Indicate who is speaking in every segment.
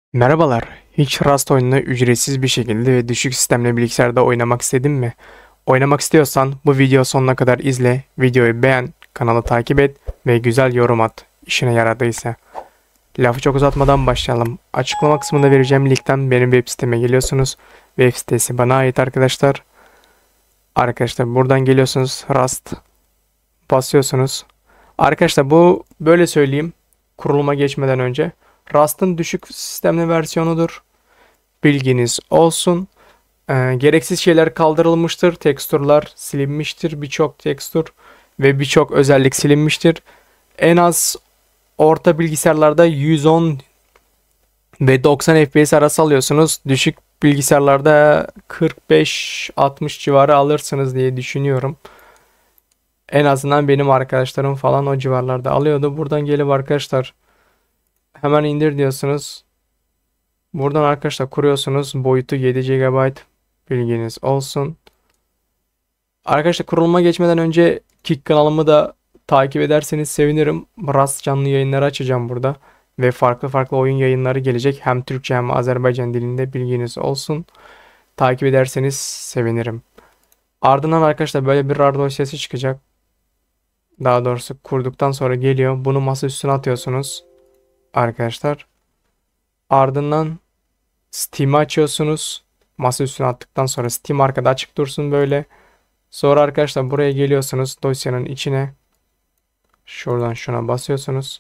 Speaker 1: Merhabalar. Hiç Rust oyununu ücretsiz bir şekilde ve düşük sistemli bilgisayarda oynamak istedin mi? Oynamak istiyorsan bu video sonuna kadar izle, videoyu beğen, kanalı takip et ve güzel yorum at. İşine yaradıysa. Lafı çok uzatmadan başlayalım. Açıklama kısmında vereceğim linkten benim web siteme geliyorsunuz. Web sitesi bana ait arkadaşlar. Arkadaşlar buradan geliyorsunuz. Rust basıyorsunuz. Arkadaşlar bu böyle söyleyeyim. Kuruluma geçmeden önce. Rust'ın düşük sistemli versiyonudur. Bilginiz olsun. Gereksiz şeyler kaldırılmıştır. Tekstürler silinmiştir. Birçok tekstür ve birçok özellik silinmiştir. En az orta bilgisayarlarda 110 ve 90 FPS arası alıyorsunuz. Düşük bilgisayarlarda 45-60 civarı alırsınız diye düşünüyorum. En azından benim arkadaşlarım falan o civarlarda alıyordu. Buradan gelip arkadaşlar hemen indir diyorsunuz. Buradan arkadaşlar kuruyorsunuz. Boyutu 7 GB, bilginiz olsun. Arkadaşlar kuruluma geçmeden önce Kick kanalımı da takip ederseniz sevinirim. Rust canlı yayınları açacağım burada. Ve farklı farklı oyun yayınları gelecek. Hem Türkçe hem Azerbaycan dilinde, bilginiz olsun. Takip ederseniz sevinirim. Ardından arkadaşlar böyle bir RAR dosyası çıkacak. Daha doğrusu kurduktan sonra geliyor. Bunu masa üstüne atıyorsunuz. Arkadaşlar. Ardından Steam'i açıyorsunuz. Masa üstüne attıktan sonra Steam arkada açık dursun böyle. Sonra arkadaşlar buraya geliyorsunuz dosyanın içine. Şuradan şuna basıyorsunuz.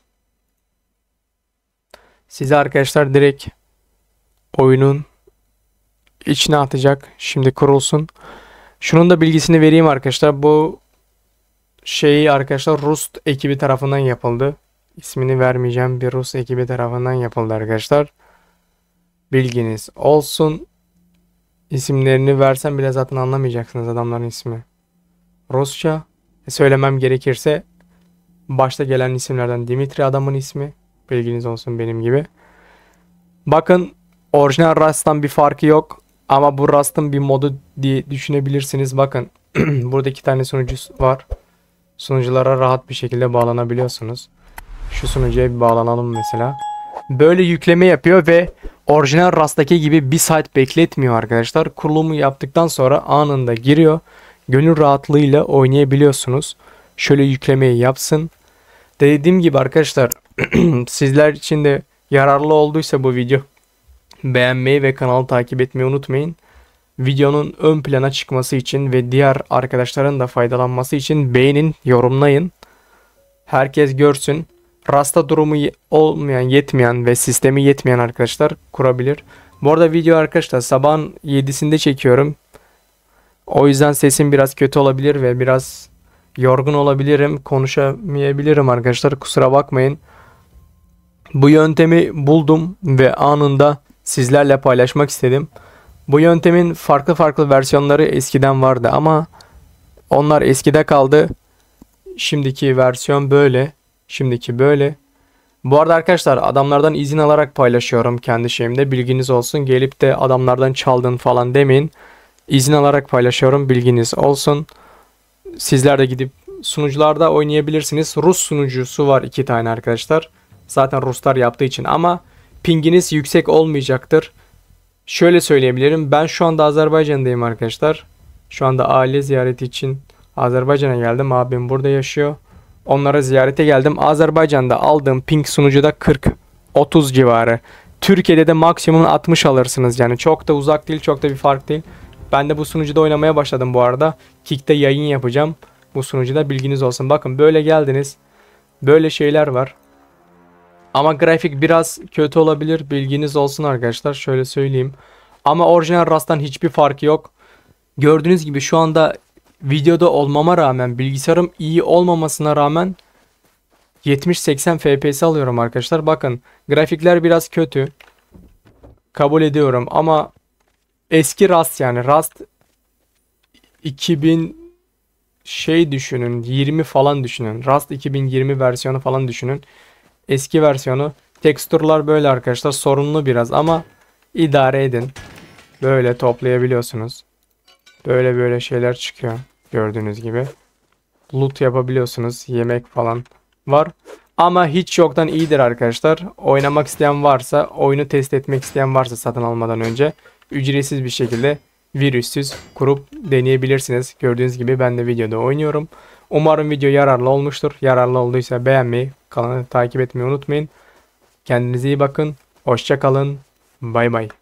Speaker 1: Size arkadaşlar direkt oyunun içine atacak. Şimdi kurulsun. Şunun da bilgisini vereyim arkadaşlar. Bu şeyi arkadaşlar Rust ekibi tarafından yapıldı. İsmini vermeyeceğim, bir Rus ekibi tarafından yapıldı arkadaşlar. Bilginiz olsun. İsimlerini versem bile zaten anlamayacaksınız adamların ismi. Rusça. Söylemem gerekirse başta gelen isimlerden Dimitri adamın ismi. Bilginiz olsun benim gibi. Bakın orijinal Rust'tan bir farkı yok. Ama bu Rust'ın bir modu diye düşünebilirsiniz. Bakın burada iki tane sunucu var. Sunuculara rahat bir şekilde bağlanabiliyorsunuz. Şu sunucuya bir bağlanalım mesela. Böyle yükleme yapıyor ve orijinal Rust'taki gibi bir saat bekletmiyor arkadaşlar. Kurulumu yaptıktan sonra anında giriyor. Gönül rahatlığıyla oynayabiliyorsunuz. Şöyle yüklemeyi yapsın. Dediğim gibi arkadaşlar sizler için de yararlı olduysa bu video beğenmeyi ve kanalı takip etmeyi unutmayın. Videonun ön plana çıkması için ve diğer arkadaşların da faydalanması için beğenin, yorumlayın. Herkes görsün. Rasta durumu olmayan, yetmeyen ve sistemi yetmeyen arkadaşlar kurabilir. Bu arada video arkadaşlar sabahın 7'sinde çekiyorum. O yüzden sesim biraz kötü olabilir ve biraz yorgun olabilirim. Konuşamayabilirim arkadaşlar. Kusura bakmayın. Bu yöntemi buldum ve anında sizlerle paylaşmak istedim. Bu yöntemin farklı farklı versiyonları eskiden vardı ama onlar eskide kaldı. Şimdiki versiyon böyle. Şimdiki böyle. Bu arada arkadaşlar adamlardan izin alarak paylaşıyorum kendi şeyimde. Bilginiz olsun. Gelip de adamlardan çaldın falan demeyin. İzin alarak paylaşıyorum. Bilginiz olsun. Sizler de gidip sunucularda oynayabilirsiniz. Rus sunucusu var 2 tane arkadaşlar. Zaten Ruslar yaptığı için ama pinginiz yüksek olmayacaktır. Şöyle söyleyebilirim. Ben şu anda Azerbaycan'dayım arkadaşlar. Şu anda aile ziyareti için Azerbaycan'a geldim. Abim burada yaşıyor. Onlara ziyarete geldim. Azerbaycan'da aldığım ping sunucuda 40-30 civarı. Türkiye'de de maksimum 60 alırsınız. Yani çok da uzak değil, çok da bir fark değil. Ben de bu sunucuda oynamaya başladım bu arada. Kick'te yayın yapacağım. Bu sunucuda bilginiz olsun. Bakın böyle geldiniz. Böyle şeyler var. Ama grafik biraz kötü olabilir. Bilginiz olsun arkadaşlar. Şöyle söyleyeyim. Ama orijinal Rust'tan hiçbir farkı yok. Gördüğünüz gibi şu anda videoda olmama rağmen, bilgisayarım iyi olmamasına rağmen 70-80 FPS alıyorum arkadaşlar. Bakın grafikler biraz kötü. Kabul ediyorum ama eski Rust, yani Rust 2000 şey düşünün, 20 falan düşünün. Rust 2020 versiyonu falan düşünün. Eski versiyonu. Tekstürler böyle arkadaşlar. Sorunlu biraz ama idare edin. Böyle toplayabiliyorsunuz. Böyle böyle şeyler çıkıyor. Gördüğünüz gibi. Loot yapabiliyorsunuz. Yemek falan var. Ama hiç yoktan iyidir arkadaşlar. Oynamak isteyen varsa, oyunu test etmek isteyen varsa satın almadan önce ücretsiz bir şekilde virüssüz kurup deneyebilirsiniz. Gördüğünüz gibi ben de videoda oynuyorum. Umarım video yararlı olmuştur. Yararlı olduysa beğenmeyi, kanalı takip etmeyi unutmayın. Kendinize iyi bakın. Hoşça kalın. Bay bay.